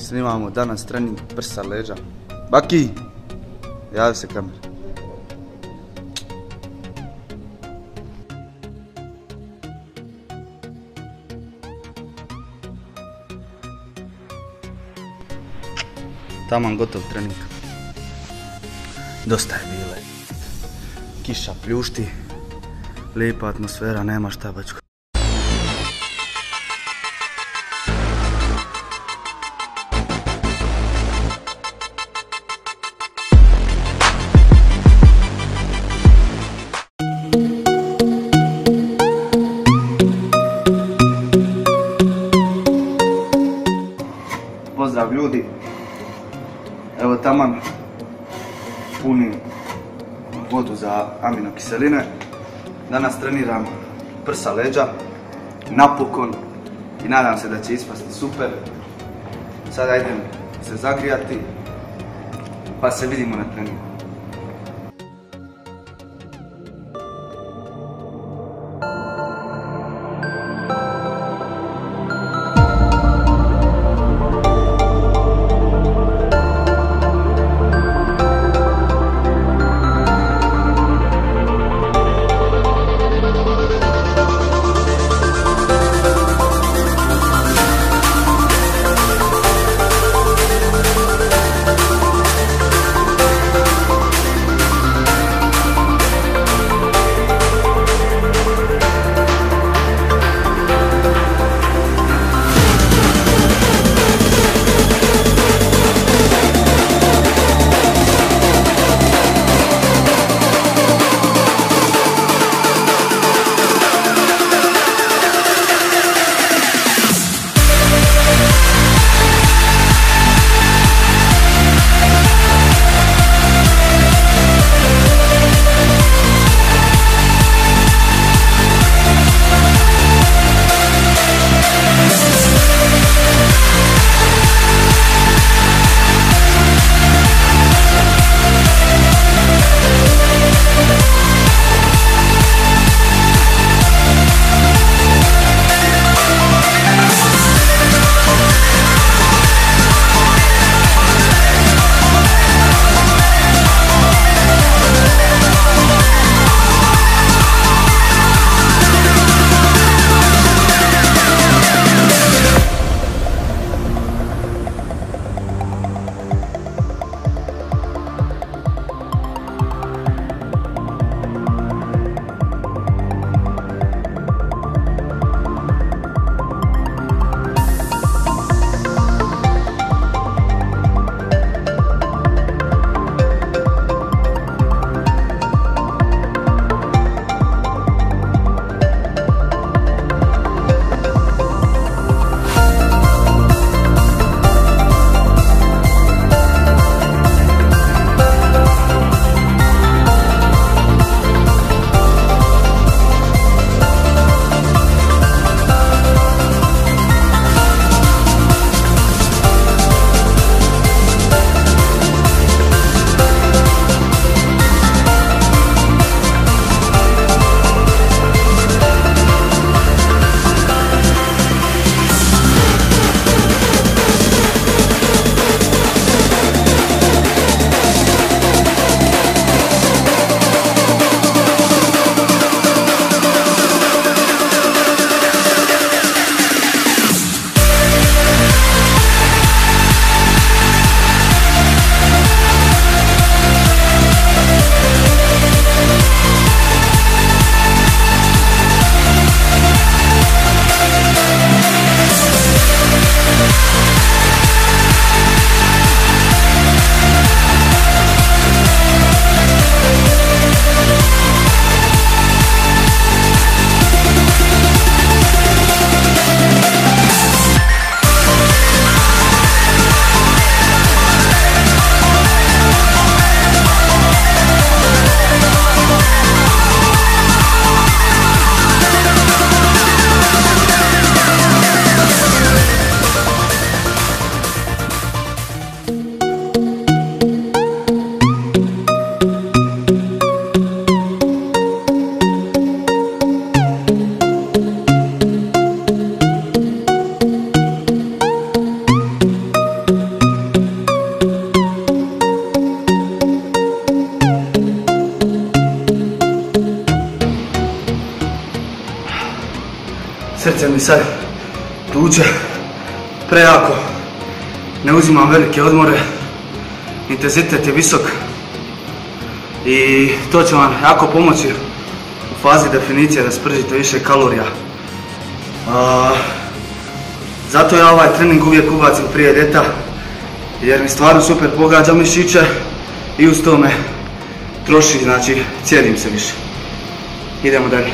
snimamo danas trening prsa leđa. Baki, javi se kamera. Taman gotov trening. Dosta je bile. Kiša pljušti. Lijepa atmosfera, nema šta bačko. Pozdrav ljudi. Evo taman punim vodu za aminokiseline. Danas treniram prsa leđa, napokon, i nadam se da će ispasti super. Sada idem se zagrijati, pa se vidimo na treningu. srce mi sad tuče prejako, ne uzimam velike odmore, intenzitet je visok i to će vam jako pomoći u fazi definicije da spržite više kalorija. Zato ja ovaj trening uvijek ubacim prije ljeta jer mi stvarno super pogađa mišiće i uz to me troši, znači cijedim se više. Idemo dalje.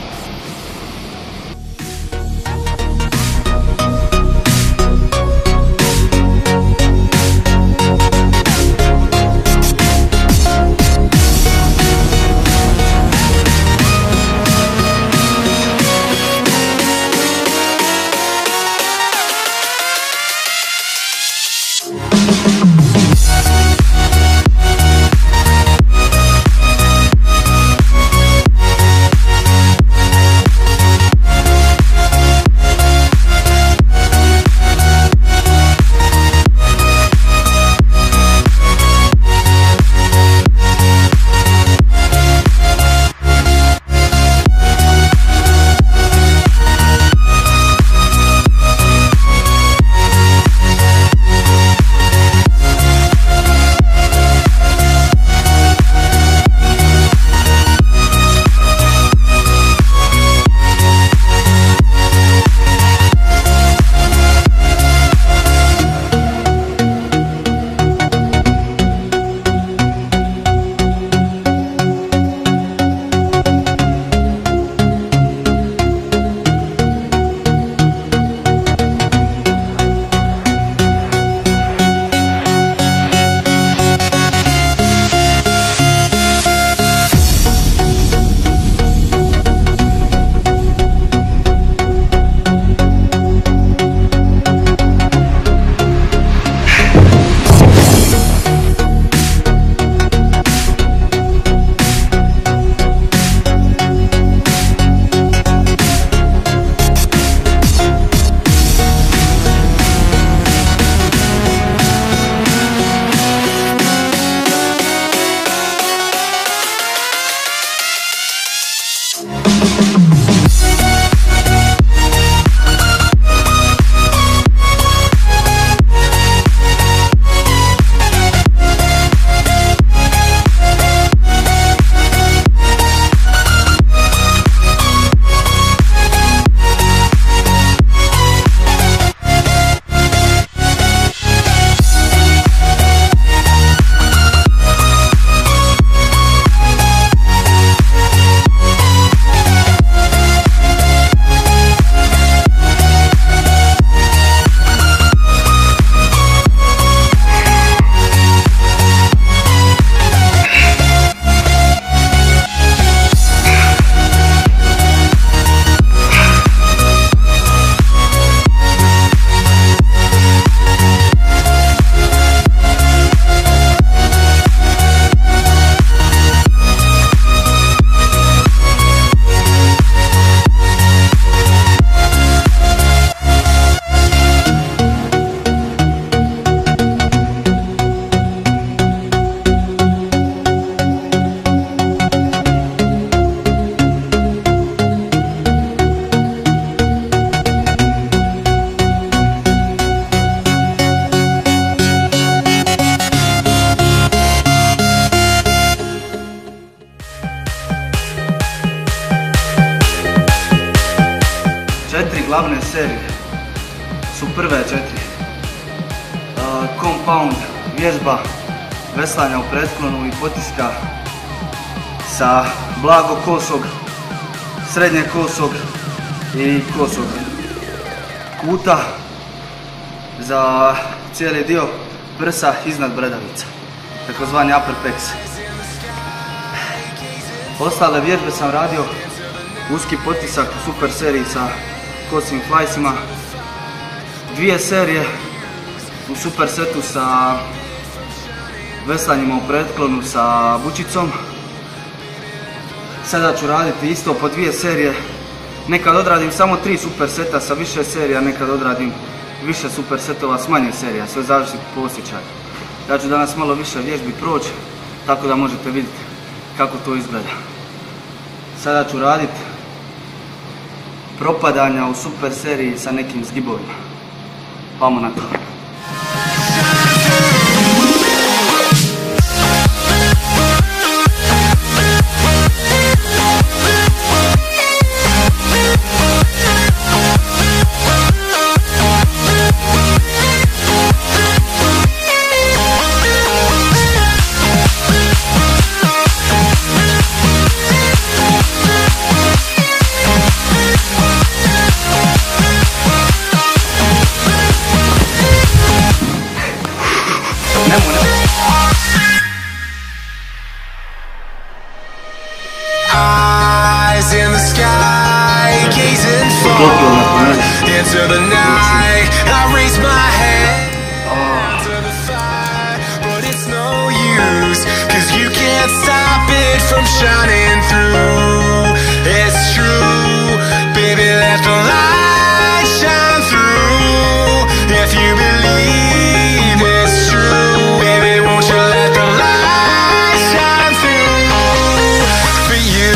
glavne serije su prve 4. Compound, vježba veslanja u pretklonu i potiska sa blago kosog, srednje kosog i kosog kuta za cijeli dio prsa iznad bradavica, takozvani upper pecs. Ostale vježbe sam radio uski potisak u super seriji sa kosim flajsima, 2 serije u super setu sa veslanjima u pretklonu sa bučicom. Sada ću raditi isto po 2 serije, nekad odradim samo 3 super seta sa više serija, nekad odradim više super setova s manje serija, sve zavisi po osjećaju. Ja ću danas malo više vježbi proći, tako da možete vidjeti kako to izgleda. Sada ću raditi propadanja u super seriji sa nekim zgibovima. Vamo na to. Eyes in the sky, gazing far into the night. I raise my hand to the fire, but it's no use, 'cause you can't stop it from shining through. It's true, baby, let the light shine through. If you believe it's true, baby, won't you let the light shine through for you.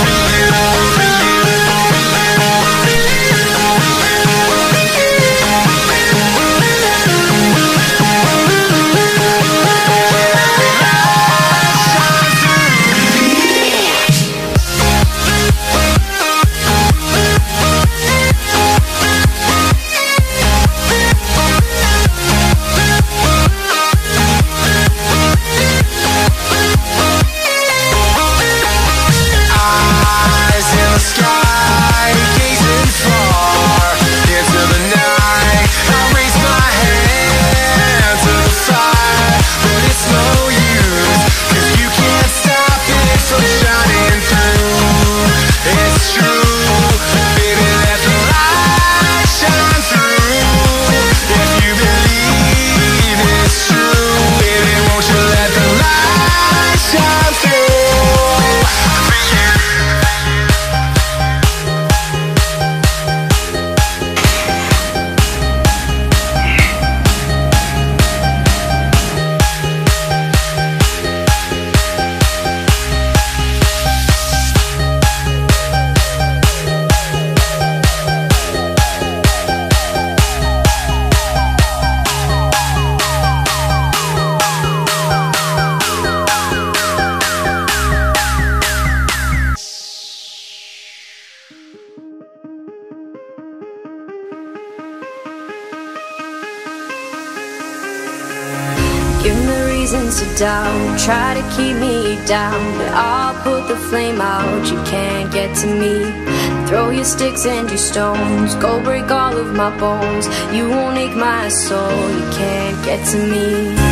Give me reasons to doubt, try to keep me down, but I'll put the flame out, you can't get to me. Throw your sticks and your stones, go break all of my bones. You won't ache my soul, you can't get to me.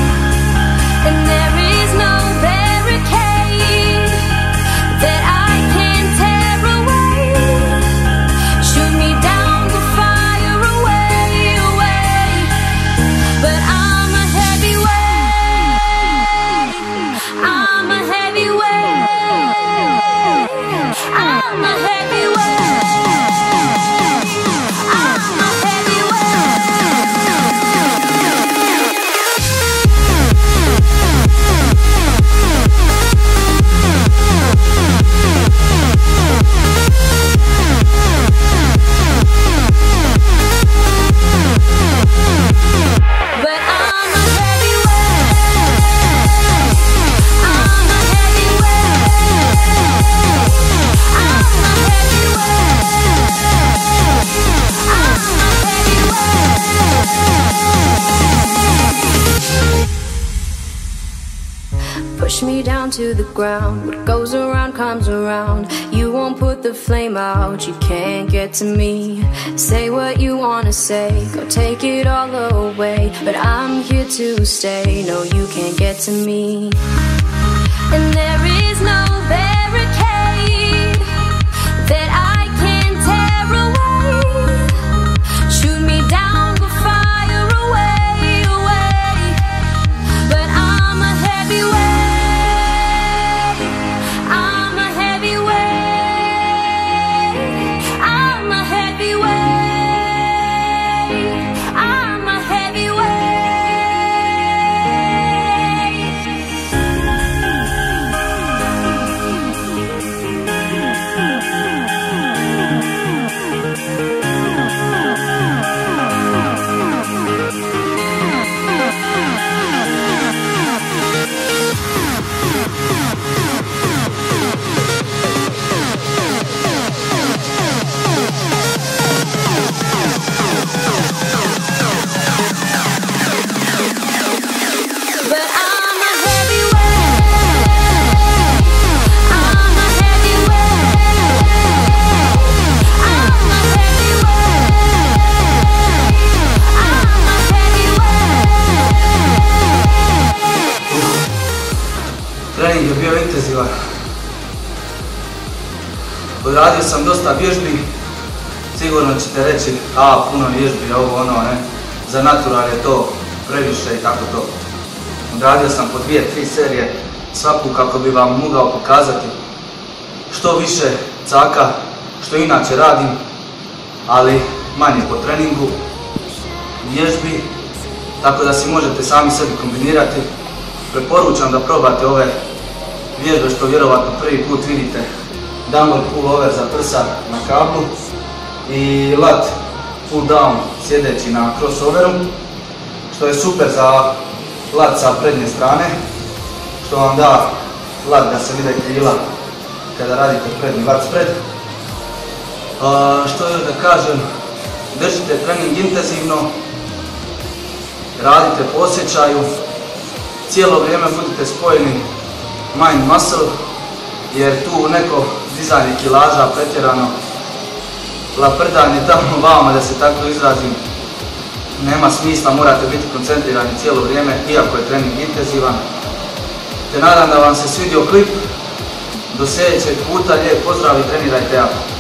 And there is no barricade that I can tear away. Shoot me down to fire away, away. But I'm a heavyweight, I'm a heavyweight, I'm a heavyweight, I'm a push me down to the ground. What goes around comes around. You won't put the flame out, you can't get to me. Say what you wanna say, go take it all away, but I'm here to stay, no you can't get to me. And there is no barricade that I can tear away. Shoot me down, go fire away, away. But I'm a heavyweight, I'm a heavyweight, I'm a heavyweight, I'm a heavyweight. Odradio sam dosta vježbi, sigurno ćete reći, puno vježbi, ovo ono, ne, za natural je to previše i tako to. Odradio sam po 2-3 serije, svaku kako bi vam mogao pokazati što više caka, što inače radim, ali manje po treningu, vježbi, tako da si možete sami sebi kombinirati. Preporučam da probate ove vježbe što vjerovatno prvi put vidite. Dumbbell pullover za prsa na kablu i lat pull down sjedeći na crossoveru, što je super za lat sa prednje strane, što vam da lat da se vide krila kada radite prednji lat spred. Što još da kažem, držite trening intenzivno, radite po osjećaju, cijelo vrijeme budite spojeni mind muscle, jer tu neko dizanje kilaža pretjerano, laprdanje tamo vama, da se tako izrazim, nema smisla, morate biti koncentrirani cijelo vrijeme, iako je trening intenzivan. Te nadam da vam se svidio klip, do sljedećeg puta, lijep pozdrav i trenirajte jako.